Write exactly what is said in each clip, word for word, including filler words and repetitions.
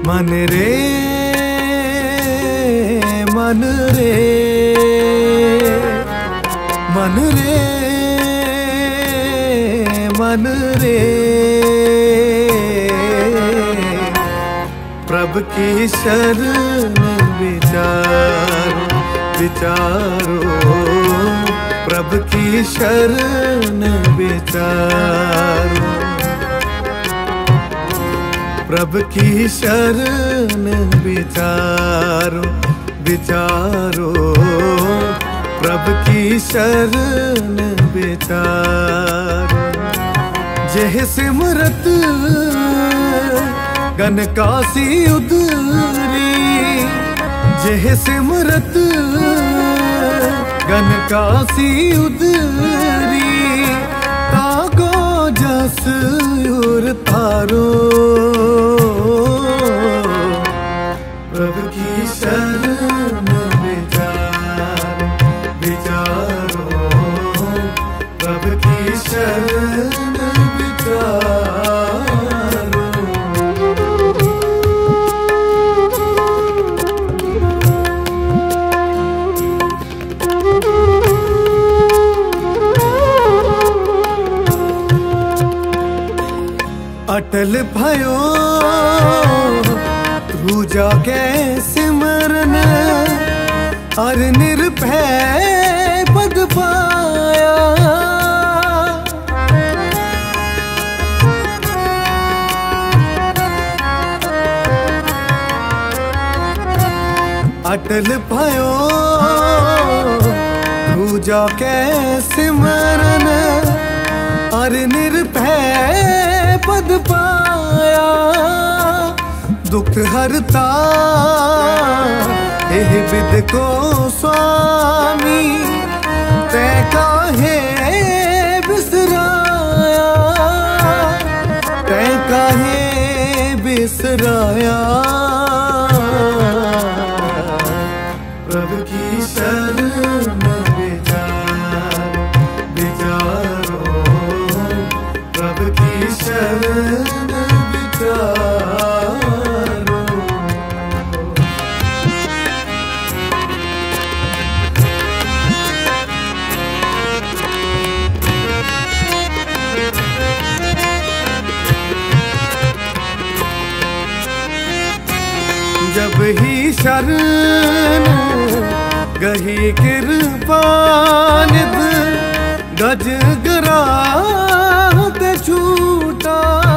मन रे मन रे मन रे मन रे प्रभु की शरण विचारो विचारो प्रभु की शरण विचारो प्रभु की शरण विचारो विचारो प्रभु की शरण विचारो जह सिमरत गन कासी उदरी जह सिमरत गन कासी उदरी तागो जस उर तारो प्रभु की शरण विचारो विचारो प्रभु की शरण विचारो। अटल भयो तू जाके सिमरन और निर्भय पद पाया अटल भयो तू जाके सिमरन और निर्भय पद पाया दुख हरता एह विद को स्वामी तै काहे बिसराया तै काहे बिसराया प्रभु की शरण विचारो विचारो प्रभु की शरण विचारो। जब ही शरण गही कृपानिध गज गरात छूटा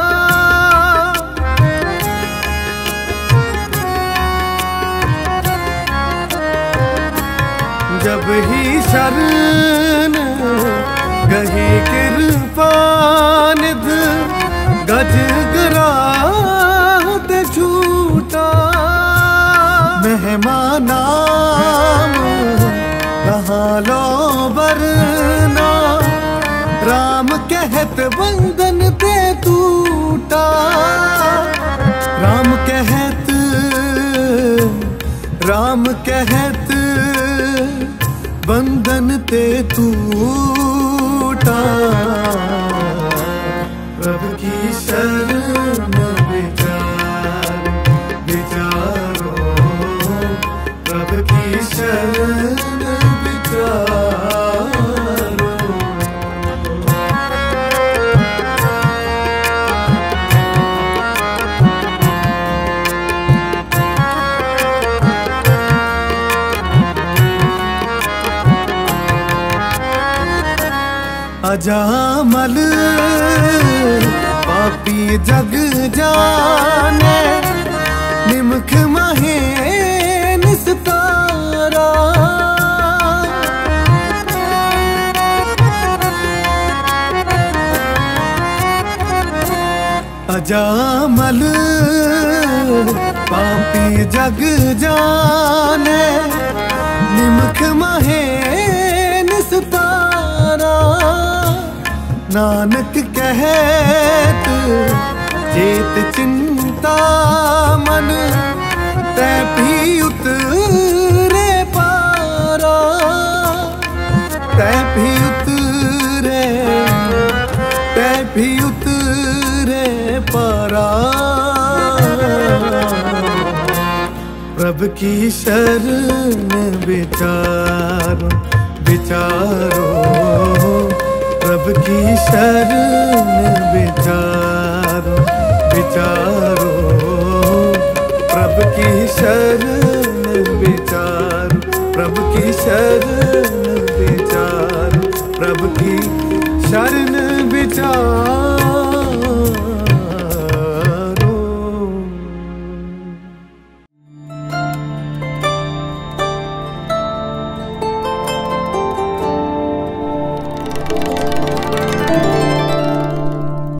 जब ही शरण गही कृपानिध गज गरात छूटा मेहमान नाम कहाँ लो वरना राम कहत बंधन ते टूटा राम कहत राम कहत बंधन ते टूटा प्रभु की शरण विचारो विचारो प्रभु की शरण विचारो। अजामल पापी जग जाने निमख महे निस्तारा अजामल पापी जग जाने निमख महे निस्तारा नानक कहत जेत चिंता मन तै भी उतरे पारा तै भी उतरे तै भी उतरे पारा। प्रभु की शरण विचारो विचारो, प्रभु की शरण विचारो विचारो, प्रभु की शरण